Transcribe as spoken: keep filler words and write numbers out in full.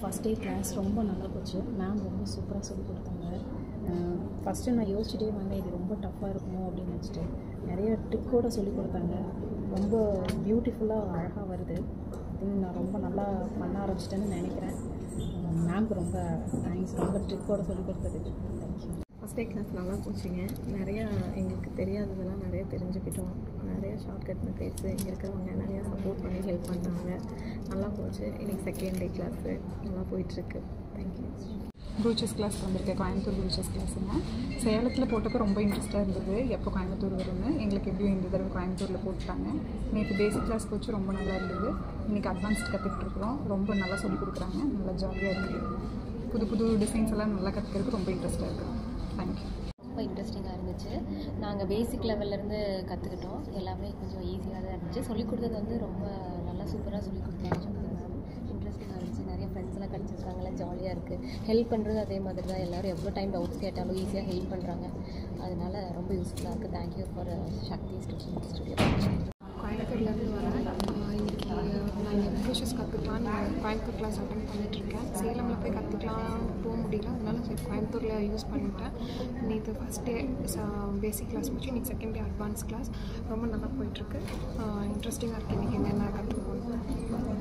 First day class ரொம்ப நல்லா போச்சு. மேம் ரொம்ப சூப்பராக சொல்லிக் கொடுத்தாங்க. ஃபஸ்ட்டு நான் யோசிச்சுட்டே வந்தேன் இது ரொம்ப டஃப்பாக இருக்குமோ அப்படின்னு நினச்சிட்டு. நிறைய ட்ரிக்கோடு சொல்லிக் கொடுத்தாங்க. ரொம்ப பியூட்டிஃபுல்லாக அழகாக வருது. திங்க் நான் ரொம்ப நல்லா பண்ண ஆரம்பிச்சிட்டேன்னு நினைக்கிறேன். மேம்க்கு ரொம்ப தேங்க்ஸ், ரொம்ப ட்ரிக்கோடு சொல்லிக் கொடுத்ததுக்கு தேங்க்யூ. ஃபஸ்ட் டே கிளாஸ் நல்லா போச்சுங்க. நிறையா எங்களுக்கு தெரியாததெல்லாம் நிறைய தெரிஞ்சுக்கிட்டோம். நிறைய ஷார்ட்கட் மெத்தட்ஸு இங்கே இருக்கிறவங்க நிறையா சப்போர்ட் பண்ணி ஹெல்ப் பண்ணாங்க. நல்லா போச்சு. இன்றைக்கி செகண்ட் டே கிளாஸு நல்லா போயிட்டுருக்கு. தேங்க்யூ. ப்ரூச்சஸ் கிளாஸ் வந்திருக்கேன். கோயம்புத்தூர் ப்ரூச்சஸ் கிளாஸுங்க. சேலத்தில் போட்டப்போ ரொம்ப இன்ட்ரெஸ்ட்டாக இருந்தது. எப்போ கோயம்புத்தூர் வரும்னு. எங்களுக்கு எப்படியும் இந்த தடவை கோயம்புத்தூரில் போட்டுட்டாங்க. நேற்று பேசிக் கிளாஸ் போச்சு, ரொம்ப நல்லா இருந்தது. இன்றைக்கி அட்வான்ஸ்ட் கற்றுக்கிட்டுருக்குறோம். ரொம்ப நல்லா சொல்லிக் கொடுக்குறாங்க. நல்லா ஜாலியாக இருக்குது. புது புது டிசைன்ஸ் எல்லாம் நல்லா கற்றுக்கிறதுக்கு ரொம்ப இன்ட்ரெஸ்ட்டாக இருக்குது. தேங்க்யூ. ரொம்ப இன்ட்ரெஸ்டிங்காக இருந்துச்சு. நாங்கள் பேசிக் லெவல்லேருந்து கற்றுக்கிட்டோம். எல்லாமே கொஞ்சம் ஈஸியாக தான் இருந்துச்சு. சொல்லிக் கொடுத்தது வந்து ரொம்ப நல்லா சூப்பராக சொல்லிக் கொடுத்தாங்க. இன்ட்ரெஸ்டிங்காக இருந்துச்சு. நிறைய ஃப்ரெண்ட்ஸ்லாம் கிடச்சிருக்காங்களா, ஜாலியாக இருக்குது. ஹெல்ப் பண்ணுறது அதே மாதிரி தான். எல்லோரும் எவ்வளோ டைம் டவுட்ஸ் கேட்டாலும் ஈஸியாக ஹெல்ப் பண்ணுறாங்க. அதனால ரொம்ப யூஸ்ஃபுல்லாக இருக்குது. Thank you for Sakthi studio studio கோயம்புத்தூர்லேருந்து வரேன். இன்றைக்கி நான் இங்கே ப்ரூச்சஸ் கற்றுக்கலான்னு கோயம்புத்தூர் கிளாஸ் அட்டன் பண்ணிகிட்ருக்கேன். சேலமில் போய் கற்றுக்கலாம் போக முடியல, அதனால சரி கோயம்புத்தூரில் யூஸ் பண்ணிட்டேன். நேற்று ஃபஸ்ட் டே பேசிக் கிளாஸ் முடிச்சு இன்றைக்கி செகண்ட் டே அட்வான்ஸ் கிளாஸ் ரொம்ப நல்லா போயிட்டுருக்கு. இன்ட்ரெஸ்டிங்காக இருக்குது. இன்றைக்கி என்னென்ன கற்றுக்கணும்.